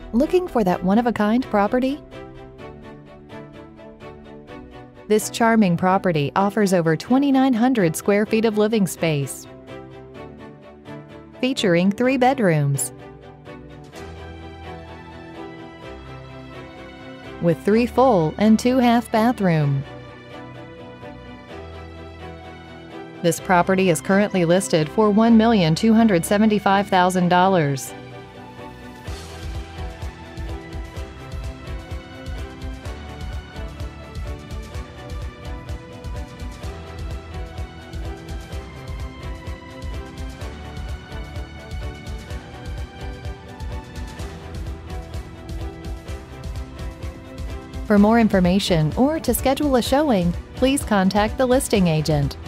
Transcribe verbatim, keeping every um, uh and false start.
Looking for that one-of-a-kind property? This charming property offers over twenty-nine hundred square feet of living space, featuring three bedrooms, with three full and two half bathroom. This property is currently listed for one million two hundred seventy-five thousand dollars. For more information or to schedule a showing, please contact the listing agent.